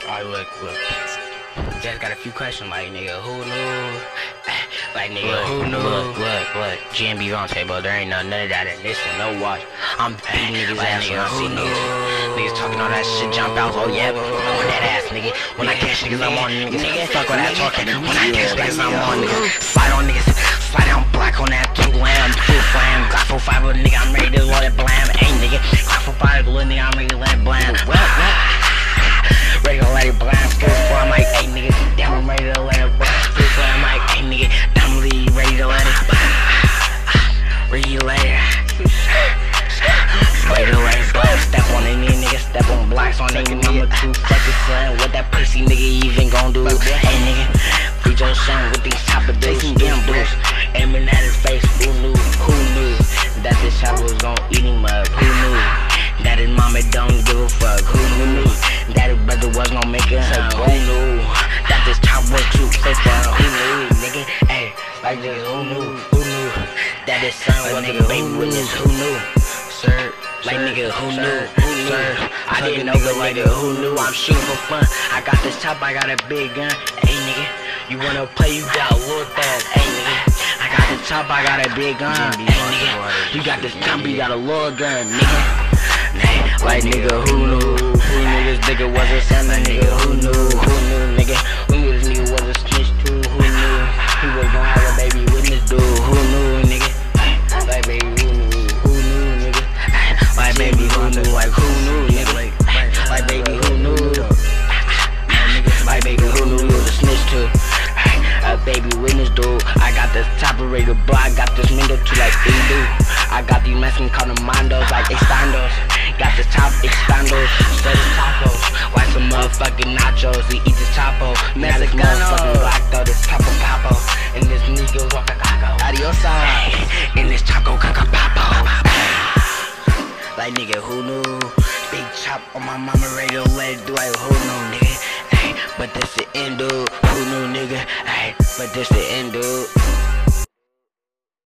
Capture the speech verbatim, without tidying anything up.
Alright, look, look. Just got a few questions like, nigga, who knew? Like, nigga, look, who knew? Look, look, look. G M B's on table, there ain't none, none of that in this one, no watch. I'm beating niggas' like, ass nigga, when I see niggas. Niggas talking all that shit, jump out, oh yeah, on that ass, nigga. When I catch niggas, I'm on niggas. Nigga, fuck all that talking. When I catch niggas, I'm on niggas. Slide on niggas, slide down black on that two lamb, two flam. Glock four five, nigga, I'm ready to let it blam. Hey, nigga, Glock four five, little nigga, I'm ready to let it blam. What, what? Ready to let it blam, school for I'm like, hey nigga, damn I'm ready to let it blam, school for I'm like, hey nigga, damn Lee, ready to let it blam, ready to let it, ready to let it blam, step on any nigga, step on blocks on any number two fucking son, what that pussy nigga even gon' do, hey nigga, feed your son with these top of dudes, skin blues, aiming at his face, who knew, who knew, that this shot was gon' eat him up, who knew, that his mama don't give a fuck, who knew, that his brother was gon' make it home, who knew, that this top was too so far, who knew, nigga, ayy, like nigga, who knew, who knew, that his son was nigga, baby witness, who knew, sir, like nigga, who knew, who knew, I didn't know, but nigga, who knew, I'm shooting for fun, I got this top, I got a big gun, ayy nigga, you wanna play, you got a little fast, ayy nigga, I got the top, I got a big gun, ayy nigga, you got this top, you got a little gun, nigga. Like nigga, who knew? Who knew this nigga was a son? Nigga, who knew? Who knew, nigga? Who knew this nigga was a snitch too? Who knew he was gonna have a baby witness dude? Who knew, nigga? Like baby, who knew? Who knew, nigga? Like baby, who knew? Like who knew, nigga? Like baby, who knew? Like baby, who knew he was a snitch too? A baby witness dude. I got this top rated block. I got this window too like they do. I got these Mexicans called them mandos like expandos. Got this top expandos, study tacos. Like some motherfucking nachos, we eat this chapo. Now this motherfucking black though, this tapo papo. And this nigga walk a caco. Adios, in this taco caca papo. Like nigga, who knew? Big chop on my mama radio, let it do like who knew, nigga. Ay, but this the end, dude. Who knew, nigga? Ay, but this the end, dude.